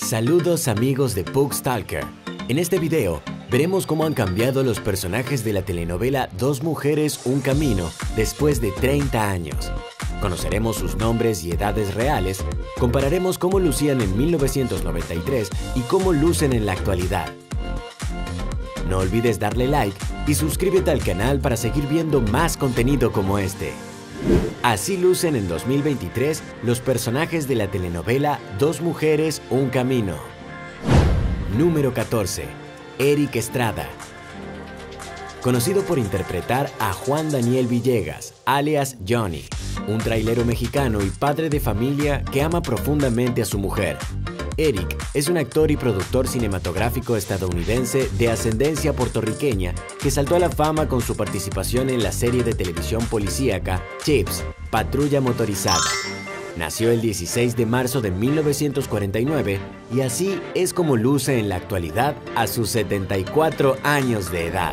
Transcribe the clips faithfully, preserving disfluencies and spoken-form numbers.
Saludos amigos de Pug Stalker. En este video veremos cómo han cambiado los personajes de la telenovela Dos Mujeres, Un Camino después de treinta años. Conoceremos sus nombres y edades reales, compararemos cómo lucían en mil novecientos noventa y tres y cómo lucen en la actualidad. No olvides darle like y suscríbete al canal para seguir viendo más contenido como este. Así lucen en dos mil veintitrés los personajes de la telenovela Dos Mujeres, Un Camino. Número catorce. Eric Estrada. Conocido por interpretar a Juan Daniel Villegas, alias Johnny, un trailero mexicano y padre de familia que ama profundamente a su mujer. Eric es un actor y productor cinematográfico estadounidense de ascendencia puertorriqueña que saltó a la fama con su participación en la serie de televisión policíaca Chips, Patrulla Motorizada. Nació el dieciséis de marzo de mil novecientos cuarenta y nueve y así es como luce en la actualidad a sus setenta y cuatro años de edad.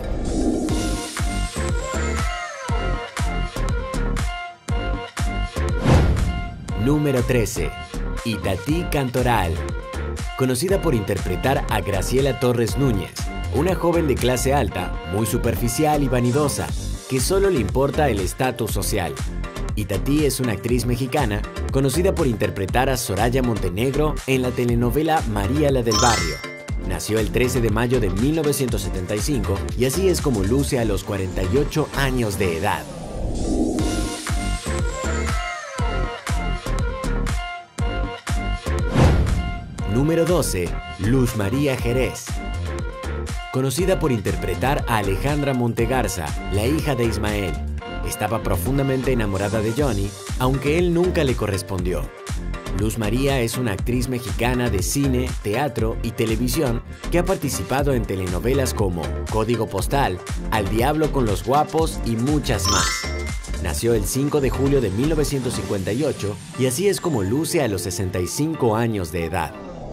Número trece. Itatí Cantoral. Conocida por interpretar a Graciela Torres Núñez, una joven de clase alta, muy superficial y vanidosa, que solo le importa el estatus social. Itatí es una actriz mexicana conocida por interpretar a Soraya Montenegro en la telenovela María la del Barrio. Nació el trece de mayo de mil novecientos setenta y cinco y así es como luce a los cuarenta y ocho años de edad. Número doce. Luz María Jerez. Conocida por interpretar a Alejandra Montegarza, la hija de Ismael. Estaba profundamente enamorada de Johnny, aunque él nunca le correspondió. Luz María es una actriz mexicana de cine, teatro y televisión que ha participado en telenovelas como Código Postal, Al Diablo con los Guapos y muchas más. Nació el cinco de julio de mil novecientos cincuenta y ocho y así es como luce a los sesenta y cinco años de edad.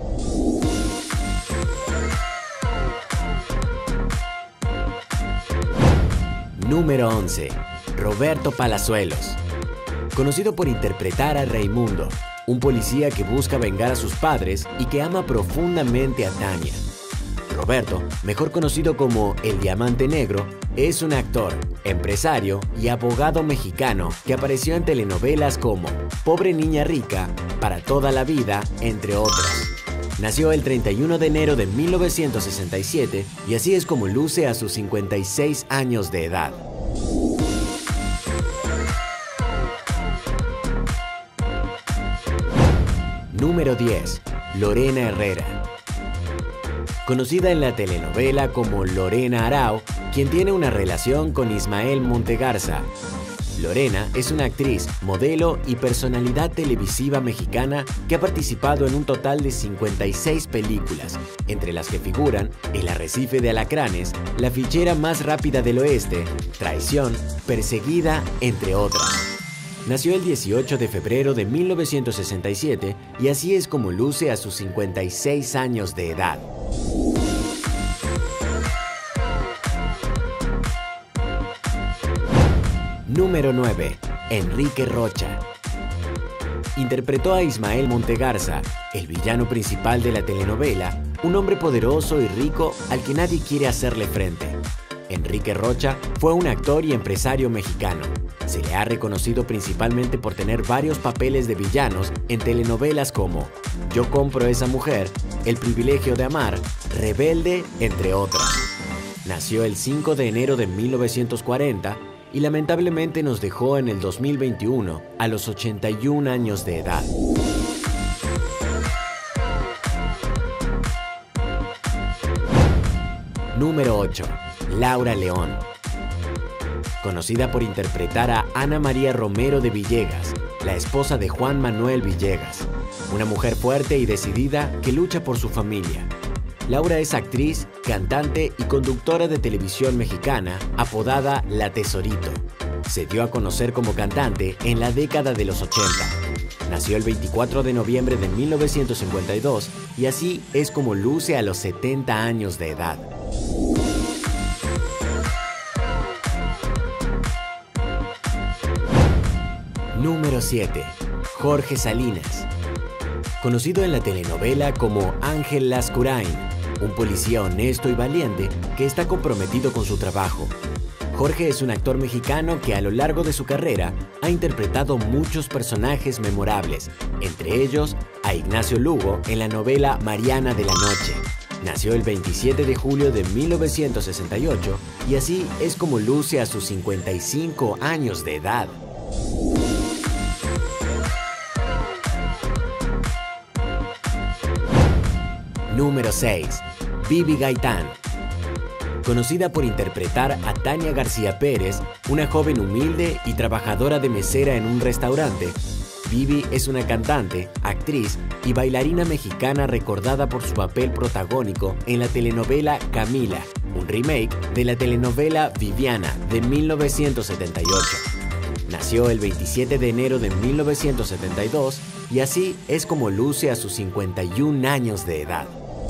Número once. Roberto Palazuelos. Conocido por interpretar a Raimundo, un policía que busca vengar a sus padres y que ama profundamente a Tania. Roberto, mejor conocido como El Diamante Negro, es un actor, empresario y abogado mexicano que apareció en telenovelas como Pobre Niña Rica, Para Toda la Vida, entre otras. Nació el treinta y uno de enero de mil novecientos sesenta y siete y así es como luce a sus cincuenta y seis años de edad. Número diez. Lorena Herrera. Conocida en la telenovela como Lorena Arau, quien tiene una relación con Ismael Montegarza. Lorena es una actriz, modelo y personalidad televisiva mexicana que ha participado en un total de cincuenta y seis películas, entre las que figuran El Arrecife de Alacranes, La Fichera Más Rápida del Oeste, Traición, Perseguida, entre otras. Nació el dieciocho de febrero de mil novecientos sesenta y siete y así es como luce a sus cincuenta y seis años de edad. Número nueve. Enrique Rocha. Interpretó a Ismael Montegarza, el villano principal de la telenovela, un hombre poderoso y rico al que nadie quiere hacerle frente. Enrique Rocha fue un actor y empresario mexicano. Se le ha reconocido principalmente por tener varios papeles de villanos en telenovelas como Yo compro esa mujer, El privilegio de amar, Rebelde, entre otras. Nació el cinco de enero de mil novecientos cuarenta y lamentablemente nos dejó en el dos mil veintiuno a los ochenta y un años de edad. Número ocho. Laura León. Conocida por interpretar a Ana María Romero de Villegas, la esposa de Juan Manuel Villegas, una mujer fuerte y decidida que lucha por su familia. Laura es actriz, cantante y conductora de televisión mexicana, apodada La Tesorito. Se dio a conocer como cantante en la década de los ochenta. Nació el veinticuatro de noviembre de mil novecientos cincuenta y dos y así es como luce a los setenta años de edad. Número siete. Jorge Salinas. conocido en la telenovela como Ángel Lascurain, un policía honesto y valiente que está comprometido con su trabajo. Jorge es un actor mexicano que a lo largo de su carrera ha interpretado muchos personajes memorables, entre ellos a Ignacio Lugo en la novela Mariana de la Noche. Nació el veintisiete de julio de mil novecientos sesenta y ocho y así es como luce a sus cincuenta y cinco años de edad. Número seis. Bibi Gaitán. Conocida por interpretar a Tania García Pérez, una joven humilde y trabajadora de mesera en un restaurante, Bibi es una cantante, actriz y bailarina mexicana recordada por su papel protagónico en la telenovela Camila, un remake de la telenovela Viviana de mil novecientos setenta y ocho. Nació el veintisiete de enero de mil novecientos setenta y dos y así es como luce a sus cincuenta y un años de edad.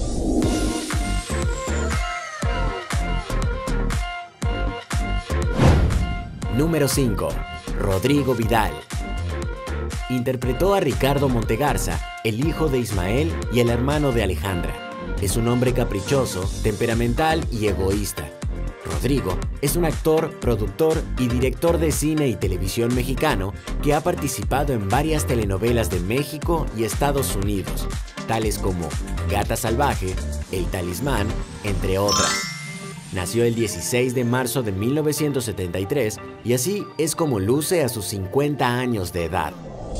Número cinco. Rodrigo Vidal. Interpretó a Ricardo Montegarza, el hijo de Ismael y el hermano de Alejandra. Es un hombre caprichoso, temperamental y egoísta. Rodrigo es un actor, productor y director de cine y televisión mexicano que ha participado en varias telenovelas de México y Estados Unidos, tales como Gata Salvaje, El Talismán, entre otras. Nació el dieciséis de marzo de mil novecientos setenta y tres y así es como luce a sus cincuenta años de edad.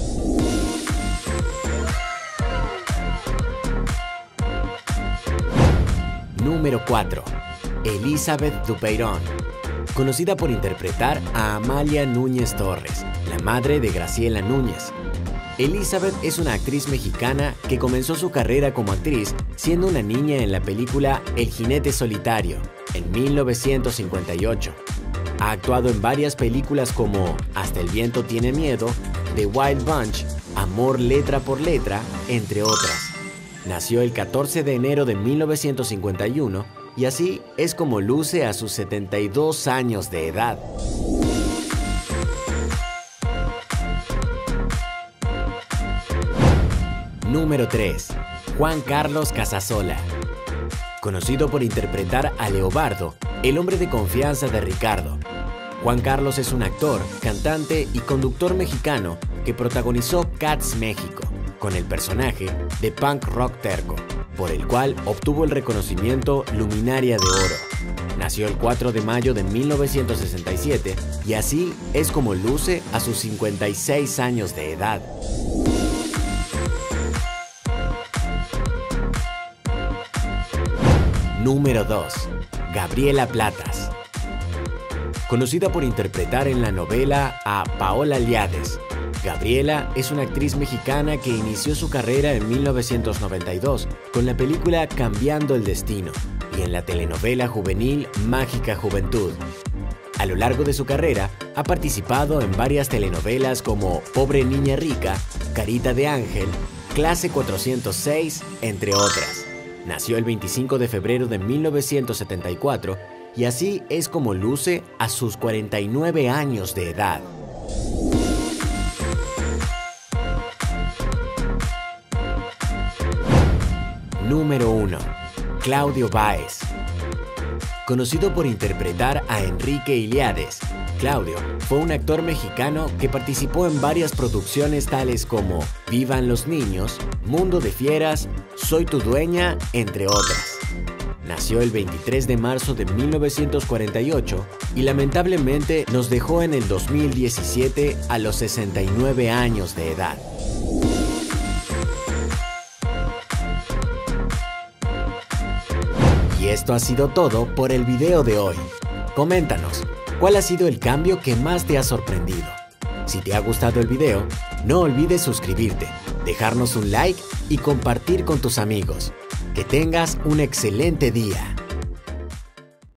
Número cuatro. Elizabeth Dupeirón. Conocida por interpretar a Amalia Núñez Torres, la madre de Graciela Núñez. Elizabeth es una actriz mexicana que comenzó su carrera como actriz siendo una niña en la película El Jinete Solitario, en mil novecientos cincuenta y ocho. Ha actuado en varias películas como Hasta el viento tiene miedo, The Wild Bunch, Amor letra por letra, entre otras. Nació el catorce de enero de mil novecientos cincuenta y uno y así es como luce a sus setenta y dos años de edad. Número tres. Juan Carlos Casasola. Conocido por interpretar a Leobardo, el hombre de confianza de Ricardo. Juan Carlos es un actor, cantante y conductor mexicano que protagonizó Cats México, con el personaje de Punk Rock Terco, por el cual obtuvo el reconocimiento Luminaria de Oro. Nació el cuatro de mayo de mil novecientos sesenta y siete y así es como luce a sus cincuenta y seis años de edad. Número dos. Gabriela Platas. Conocida por interpretar en la novela a Paola Liades, Gabriela es una actriz mexicana que inició su carrera en mil novecientos noventa y dos con la película Cambiando el Destino y en la telenovela juvenil Mágica Juventud. A lo largo de su carrera ha participado en varias telenovelas como Pobre Niña Rica, Carita de Ángel, Clase cuatrocientos seis, entre otras. Nació el veinticinco de febrero de mil novecientos setenta y cuatro y así es como luce a sus cuarenta y nueve años de edad. Número uno. Claudio Báez. Conocido por interpretar a Enrique Iliades, Claudio fue un actor mexicano que participó en varias producciones tales como Vivan los Niños, Mundo de Fieras, Soy tu dueña, entre otras. Nació el veintitrés de marzo de mil novecientos cuarenta y ocho y lamentablemente nos dejó en el dos mil diecisiete a los sesenta y nueve años de edad. Y esto ha sido todo por el video de hoy. Coméntanos, ¿cuál ha sido el cambio que más te ha sorprendido? Si te ha gustado el video, no olvides suscribirte, dejarnos un like y compartir con tus amigos. Que tengas un excelente día.